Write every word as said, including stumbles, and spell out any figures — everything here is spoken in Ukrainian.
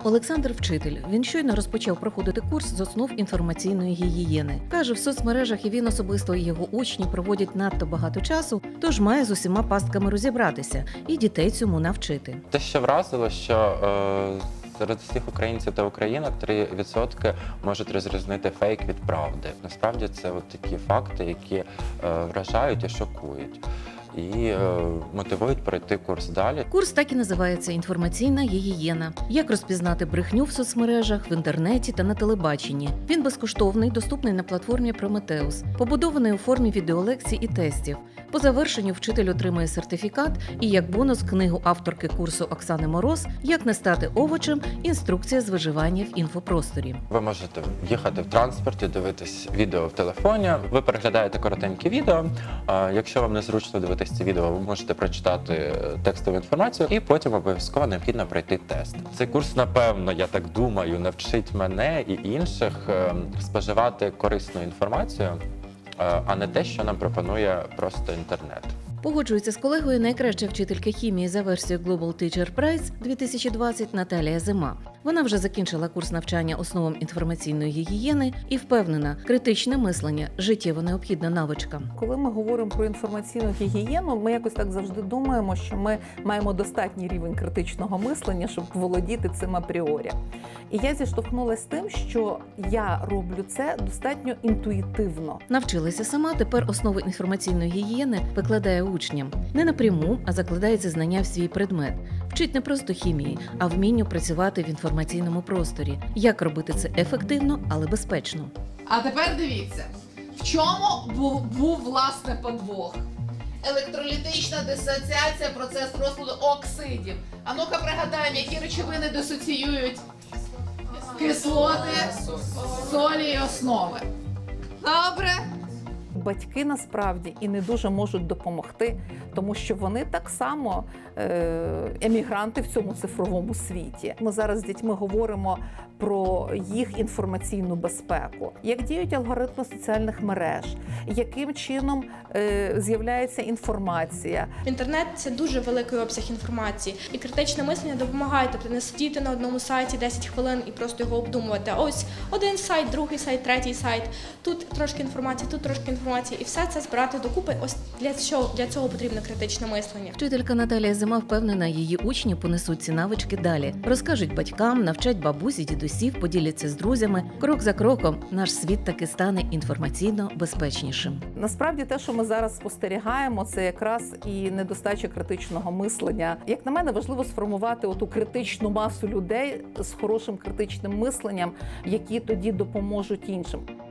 Олександр – вчитель. Він щойно розпочав проходити курс з основ інформаційної гігієни. Каже, в соцмережах і він особисто, і його учні проводять надто багато часу, тож має з усіма пастками розібратися і дітей цьому навчити. Те, що вразило, що е, серед всіх українців та українок три відсотки можуть розрізнити фейк від правди. Насправді це от такі факти, які е, вражають і шокують. І е, мотивують пройти курс далі. Курс так і називається «Інформаційна гігієна». Як розпізнати брехню в соцмережах, в інтернеті та на телебаченні. Він безкоштовний, доступний на платформі Прометеус, побудований у формі відеолекцій і тестів. По завершенню вчитель отримує сертифікат і, як бонус, книгу авторки курсу Оксани Мороз «Як не стати овочем. Інструкція з виживання в інфопросторі». Ви можете їхати в транспорті, дивитись відео в телефоні, ви переглядаєте коротенькі відео. Якщо вам незручно дивитись ці відео, ви можете прочитати текстову інформацію і потім обов'язково необхідно пройти тест. Цей курс, напевно, я так думаю, навчить мене і інших споживати корисну інформацію, а не те, що нам пропонує просто інтернет. Погоджується з колегою найкраща вчителька хімії за версією Global Teacher Prize дві тисячі двадцять Наталія Зима. Вона вже закінчила курс навчання основам інформаційної гігієни і впевнена, критичне мислення – життєво необхідна навичка. Коли ми говоримо про інформаційну гігієну, ми якось так завжди думаємо, що ми маємо достатній рівень критичного мислення, щоб володіти цим апріорі. І я зіштовхнулася з тим, що я роблю це достатньо інтуїтивно. Навчилася сама, тепер основи інформаційної гігієни викладає учням. Не напряму, а закладається знання в свій предмет. Вчить не просто хімії, а вмінню працювати в інформаційному просторі. Як робити це ефективно, але безпечно. А тепер дивіться, в чому був, був власне подвох. Електролітична дисоціація, процес розкладу оксидів. А ну-ка пригадаємо, які речовини дисоціюють кислоти, солі і основи. Добре. Батьки насправді і не дуже можуть допомогти, тому що вони так само е, емігранти в цьому цифровому світі. Ми зараз з дітьми говоримо про їх інформаційну безпеку, як діють алгоритми соціальних мереж, яким чином е, з'являється інформація. Інтернет – це дуже великий обсяг інформації, і критичне мислення допомагає, тобто не сидіти на одному сайті десять хвилин і просто його обдумувати. Ось один сайт, другий сайт, третій сайт, тут трошки інформації, тут трошки інформації, і все це збирати докупи. Ось для цього, для цього потрібно критичне мислення. Вчителька Наталія Зима впевнена, її учні понесуть ці навички далі. Розкажуть батькам, навчать бабусь і дідусів, поділяться з друзями. Крок за кроком наш світ таки стане інформаційно безпечнішим. Насправді те, що ми зараз спостерігаємо, це якраз і недостача критичного мислення. Як на мене, важливо сформувати оту критичну масу людей з хорошим критичним мисленням, які тоді допоможуть іншим.